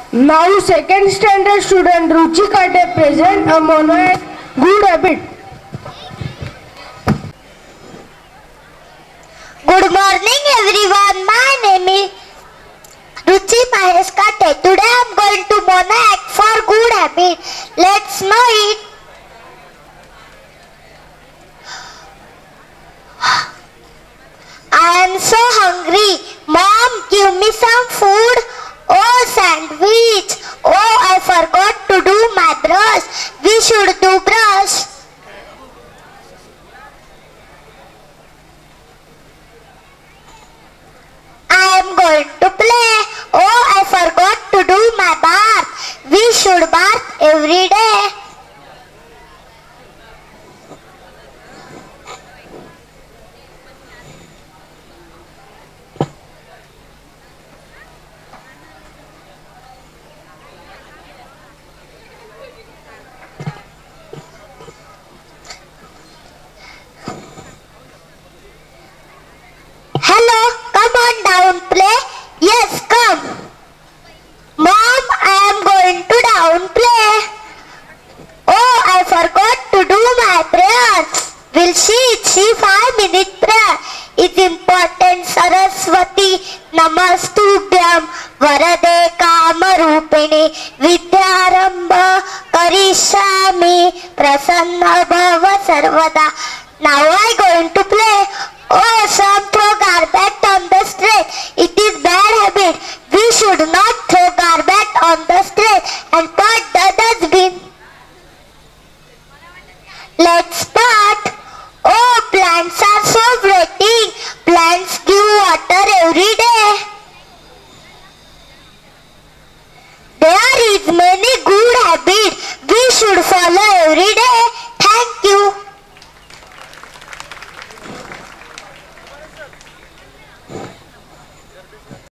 Now second standard student Ruchi Kate present a monologue, Good Habit. Good morning everyone. My name is Ruchi Mahesh Kate. Today I am going to monologue for good habit. Let's know it. I am so hungry. Mom, give me some food. Oh, sandwich. Oh, I forgot to do my brush. We should do brush. I am going to play. Oh, I forgot to do my bath. We should bath every day. Hello, come on down, play. Yes, come. Mom, I am going to down play. Oh, I forgot to do my prayer. Will she 5-minute prayer is important. Saraswati Namastubhyam Varade Kamarupini Vidyarambha Karishami Prasanna Bhava Sarvada. Now I going to play. Oh, some throw garbage on the street. It is bad habit. We should not throw garbage on the street and put the dustbin. Let's start. Oh, plants are so waiting. Plants give water every day. There is many